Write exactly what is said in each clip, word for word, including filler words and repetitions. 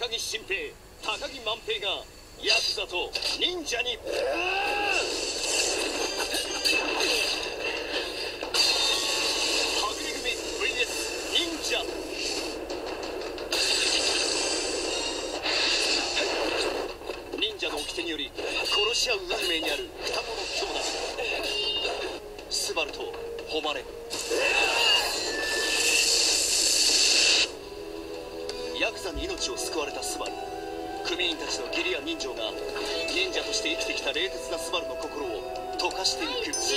木新平、高木万平がヤクザと忍者に。はぐれ組 ブイエス 忍者。忍者の掟により殺し合う運命にある双子の兄弟、スバルと誉れ。ヤクザに命を救われたスバル、組員たちの義理や人情が忍者として生きてきた冷徹なスバルの心を溶かしていく。チ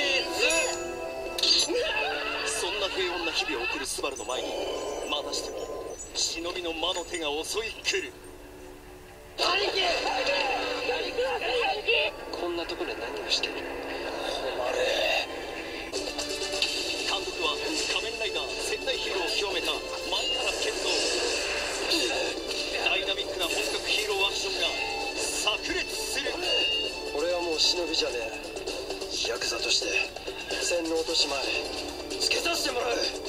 ーズ。そんな平穏な日々を送るスバルの前にまたしても忍びの魔の手が襲い来る。 兄貴、兄貴、こんなところで何をしてる。 誉れ。監督は仮面ライダー戦隊ヒーローを極めた前原健三。ダイナミックな本格ヒーローアクションが炸裂する。 俺はもう忍びじゃねえ。ヤクザとして洗脳としまいつけさせてもらう。